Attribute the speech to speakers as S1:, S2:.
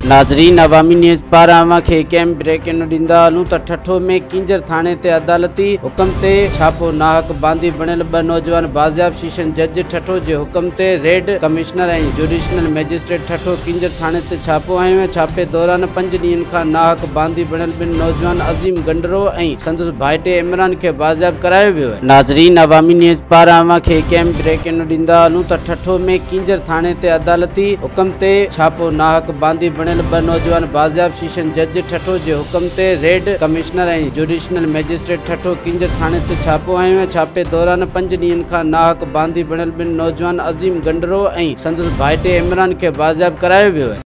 S1: नाज़रीन, अवामी न्यूज़ पारां खे कैंप ब्रेकिंग ॾींदा हलूं त ठठो में किंजर थाणे ते अदालती हुकम ते छापो। नाहक बांदी बणियल 2 नौजवान बाज़ियाब। सेशन जज ठठो जे हुकम ते रेड कमिश्नर ऐं जुडिशनल मैजिस्ट्रेट ठठो किंजर थाणे ते छापो हयो। छापे दौरान 5 ॾींहनि खां नाहक बांदी बणियल 2 नौजवान अज़ीम गंडरो ऐं संदसि भाइटे इमरान खे बाज़ियाब करायो वियो आहे। नाज़रीन, अवामी न्यूज़ पारां खे कैंप ब्रेकिंग ॾींदा हलूं त ठठो में किंजर थाणे ते अदालती हुकम ते छापो। नाहक बांदी बणियल 2 नौजवान बाज़ियाब। सेशन जज ठठो जे हुकम ते रेड कमिश्नर ऐं जुडिशनल मैजिस्ट्रेट ठठो किंजर थाणे ते छापो हयो। छापे दौरान 5 ॾींहनि खां नाहक बांदी बणियल 2 नौजवान अज़ीम गंडरो ऐं संदसि भाइटे इमरान खे बाज़ियाब करायो वियो आहे।